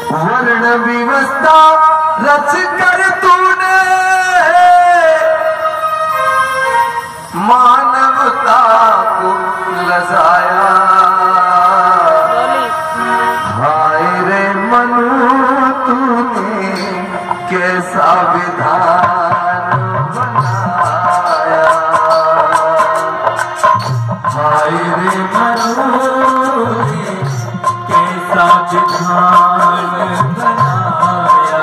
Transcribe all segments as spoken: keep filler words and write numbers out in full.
वर्ण व्यवस्था रच कर तूने मानवता को लजाया। हाय रे मनु तूने कैसा विधान बनाया। हाय रे मनु कैसा विधान बनाया।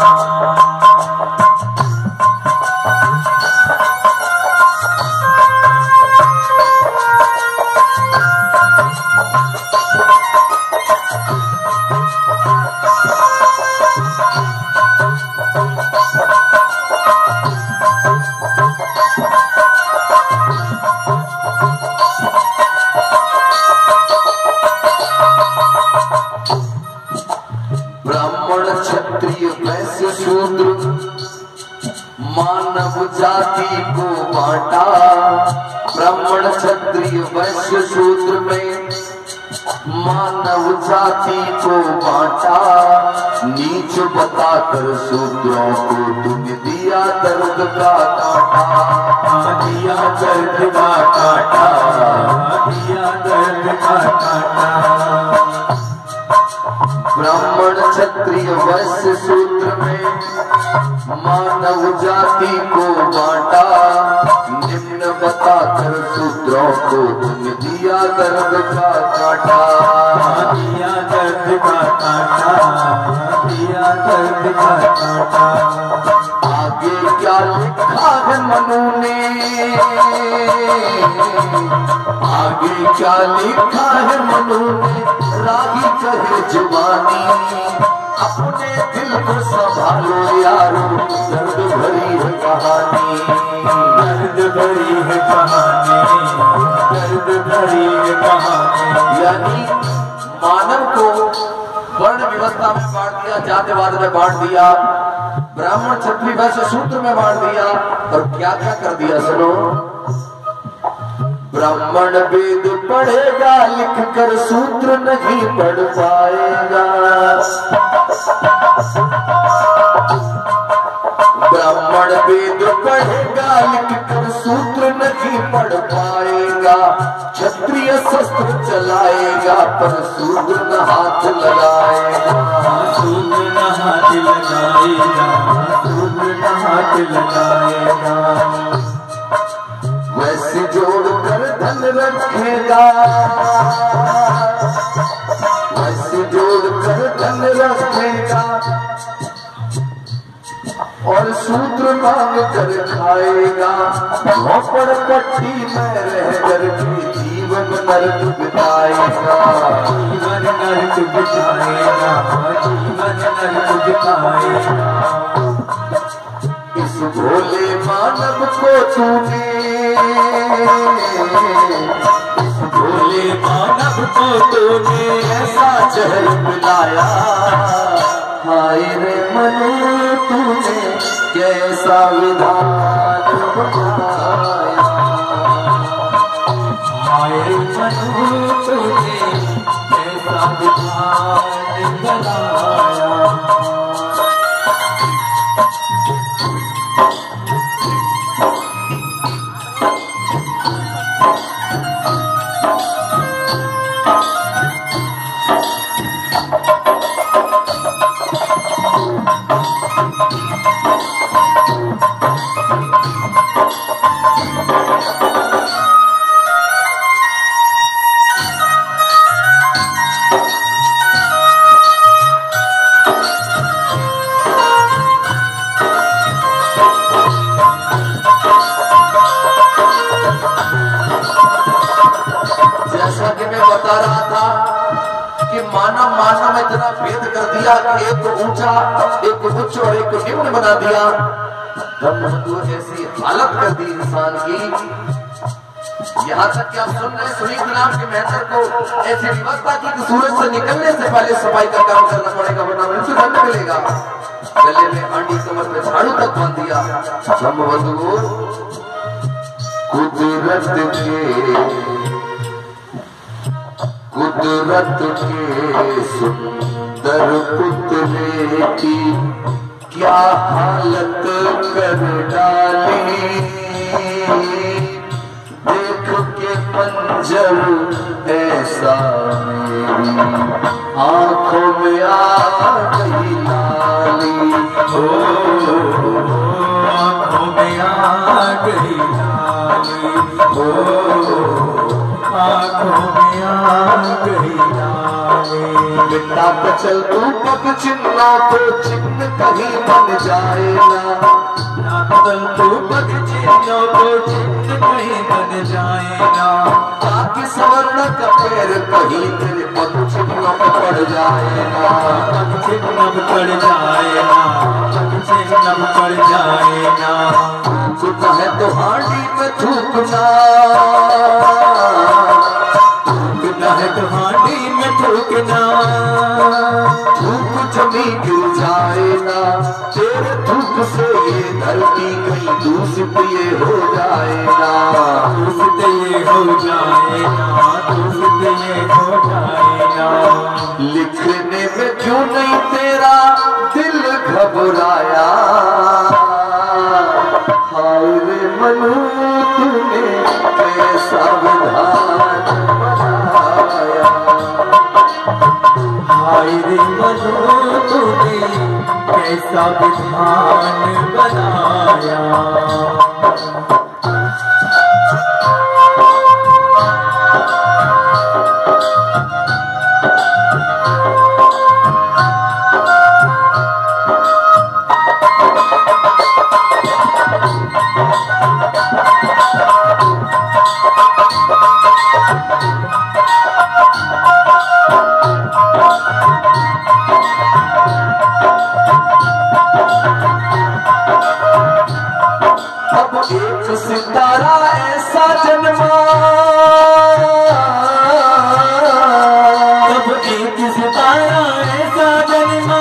ब्राह्मण क्षत्रिय वैश्य शूद्र मानव जाति को बांटा। ब्राह्मण क्षत्रिय वैश्य शूद्र में मानव जाति को बांटा। नीच बताकर शूद्रों को तुम दिया दर्द का कांटा। दिया दर्द का कांटा, दिया दर्द का कांटा। ब्राह्मण क्षत्रिय वैश्य शूद्र में मानव जाति को बांटा। निम्न बताकर शूद्रों को तुम दिया दर्द का कांटा। दिया दर्द का कांटा, दिया दर्द का कांटा। आगे क्या लिखा है मनु ने, आगे क्या लिखा है मनु ने। रागी कहे जुबानी अपने दिल को संभालो यारो। दर्द भरी है कहानी, दर्द भरी है कहानी, दर्द भरी है कहानी। यानी मानव को वर्ण व्यवस्था में बांट दिया, जातिवाद में बांट दिया, ब्राह्मण क्षत्रिय वैश्य शूद्र में बांट दिया। और क्या क्या कर दिया सुनो। ब्राह्मण वेद पढ़ेगा लिख कर सूत्र नहीं पढ़ पाएगा। ब्राह्मण वेद पढ़ेगा लिख कर सूत्र नहीं पढ़ पाएगा। क्षत्रिय शस्त्र चलाएगा पर शूद्र न हाथ लगाएगा। शूद्र न हाथ लगाएगा, शूद्र न हाथ लगाएगा। वैसे जोड़कर धन रखेगा, वैसे जोड़कर धन रखेगा। और सूत्र मांग कर खाएगा। झोपड़ पट्टी में रहकर के जीवन नर्क बिताएगा। जीवन नर्क बिताएगा, जीवन नर्क बिताएगा। इस भोले मानव को तूने, इस भोले मानव को तूने ऐसा जहर पिलाया। हाय रे मनु तूने कैसा विधान बनाया। हाय रे मनु तूने कैसा विधान बनाया। जैसा कि मैं बता रहा था कि मानव मानव में इतना भेद कर दिया कि एक को ऊंचा, एक को उच्च और एक को निम्न बना दिया। ब्रह्म ऐसी हालत कर दी इंसान की। यहाँ तक कि आप सुन रहे सुनीत नाम के मेहतर को ऐसी व्यवस्था की कि सूरज से निकलने से पहले सफाई का काम करना पड़ेगा वरना मृत्यु दंड मिलेगा। गले में हांडी, कमर में झाड़ू तक बांध दिया। ब्रह्मबंधु कुदरत के कुदरत के सुन सुंदर पुतले की क्या हालत कर डाली, देख के मंजर ऐसा मेरी आंखों में आ गई लाली। ओ आंखों में आ गई लाली, ओ आंखों में आ गई लाली। बेटा तो चल तू पग चिन्ना तो चिन्ह कहीं बन जाए ना, चल तू पग चिन्हों को चिन्ह कहीं बन जाए ना। ताकि सवर्ण का पैर कहीं तेरे पग चिन्हों में पड़ जाए ना, पग चिन्ह पड़ जाए ना, पग चिन्ह पड़ जाए ना। थूकना है तो हांडी में थूकना, थूकना है तो हांडी में थूकना। थूक जमी गिर जाए ना, तेरे थूक से ये धरती कहीं दूषित ये हो जाए ना, दूषित ये हो जाए ना, दूषित ये हो जाए ना। लिखने में क्यों नहीं तेरा दिल घबराया, हाय रे मनु तूने कैसा विधान बनाया, हाय रे मनु तूने कैसा विधान बनाया। एक सितारा ऐसा जन्मा, तब एक सितारा ऐसा जन्मा,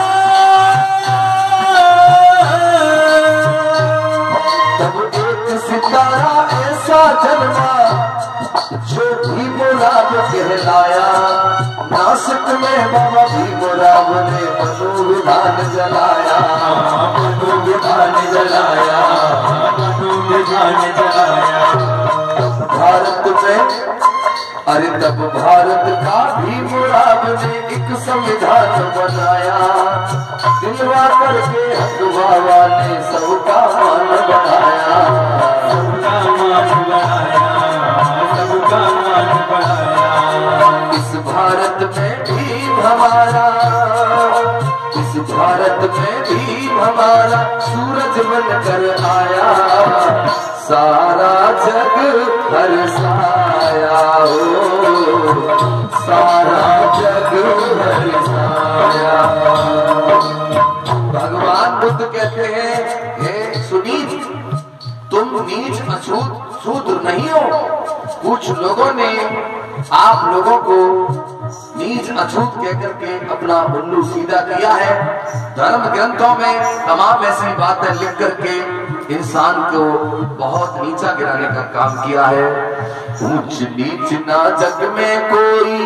तब एक सितारा ऐसा जन्मा जो भीमराव कहलाया। नासिक में बाबा भीमराव ने मनु विधान जलाया, मनु विधान जलाया, मनु विधान जलाया। भारत में अरे तब भारत का भीमराव ने एक संविधान बनाया, दिलवा करके हकवावा ने सबका मान बढ़ाया, सबका मान बढ़ाया, सबका मान बढ़ाया। इस भारत में भीम हमारा, इस भारत में भीम हमारा सूरज बनकर आया, सारा जग हर्षाया हो, सारा जग हर्षाया। भगवान बुद्ध कहते हैं, हे सुनीच, तुम नीच अछूत शूद्र नहीं हो। कुछ लोगों ने आप लोगों को नीच अछूत कहकर के अपना उल्लू सीधा किया है। धर्म ग्रंथों में तमाम ऐसी बातें लिख करके इंसान को बहुत नीचा गिराने का काम किया है। ऊंच नीच ना जग में कोई,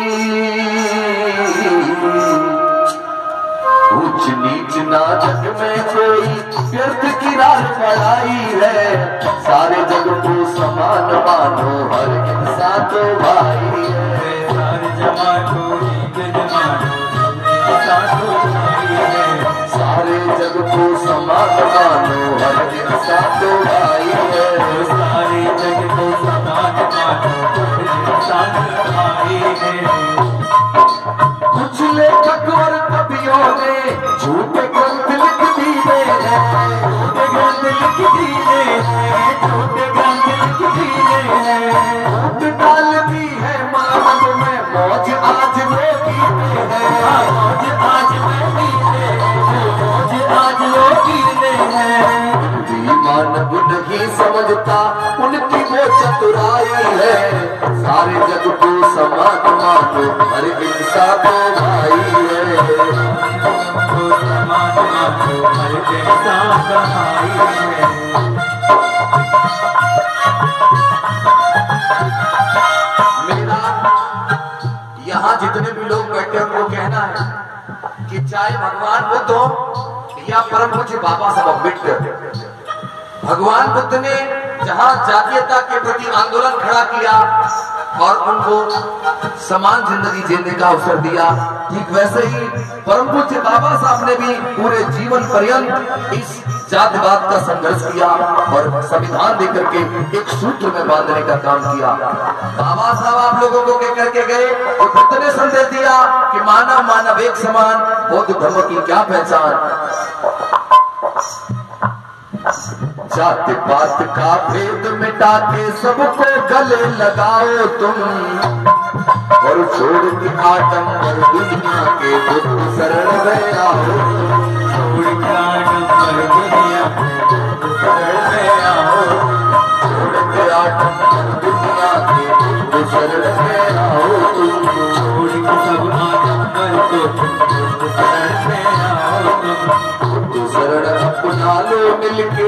ऊंच नीच ना जग में कोई, व्यर्थ की राह पढ़ाई है। सारे जग को समान मानो, हर इंसान तो भाई है। सारे जमात को एक जमात, इंसान तो भाई है। सारे जग को समान मानो, हर इंसान तो भाई है। सारे जग को समान मानो, इंसान भाई है। कुछ लेखक और कवियों ने झूठे ग्रंथ लिख दिए हैं, झूठे ग्रंथ लिख दिए हैं, झूठे ग्रंथ लिख दिए हैं। फूट डाल दी है मानव में, मौज आज वो कीते हैं, मौज आज मैं पीते हैं, मौज आज वो पीते हैं। उनकी मानव नहीं समझता, उनकी वो चतुराई है। सारे जग को समान मानो, हर इंसान तो भाई है। तो समान मानो, हर इंसान भाई है। मेरा यहाँ जितने भी लोग बैठे हैं उनको कहना है, कि चाहे भगवान बुद्ध हो या परम पूज्य बाबा साहब अम्बेडकर, भगवान बुद्ध ने जहां जातीयता के प्रति आंदोलन खड़ा किया और उनको समान जिंदगी जीने का अवसर दिया, ठीक वैसे ही परम पूज्य बाबा साहब ने भी पूरे जीवन पर्यंत इस जातिवाद का संघर्ष किया और संविधान देकर के एक सूत्र में बांधने का काम किया। बाबा साहब आप लोगों को कह करके गए और बुद्ध ने संदेश दिया कि मानव मानव एक समान, बौद्ध धर्म की क्या पहचान। जाति पात का भेद मिटा के सबको गले लगाओ तुम, और छोड़ के आडंबर दुनिया के बुद्ध शरण में आओ। छोड़ के आडंबर दुनिया शरण में आओ। छोड़ के आडंबर दुनिया के बुद्ध शरण में आओ तुम। छोड़ के सब आडंबर को बुद्ध शरण में आओ तुम। बुद्ध शरण अपना लो मिलके,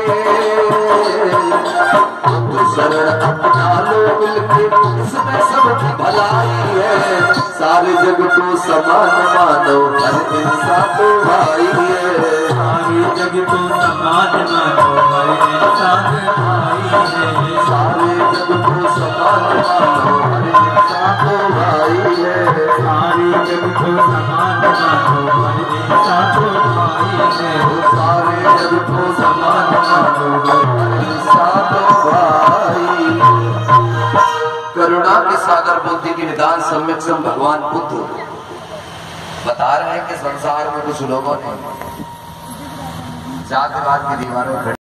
बुद्ध शरण अपना लो मिलके, इसमें सबकी भलाई है। सारे जग को समान मानो, हर इंसान तो भाई है। सारे जग को समान मानो, हर इंसान भाई है। सारे जग को समान मानो, हर इंसान तो भाई है। सारे जग को समान मानो, हर इंसान तो भाई है। सारे जग को समान मानो, हर इंसान तो भाई। करुणा के सागर बुद्धि की निदान सम्यक सम भगवान बुद्ध बता रहे हैं कि संसार में कुछ लोगों ने जातिवाद की दीवारों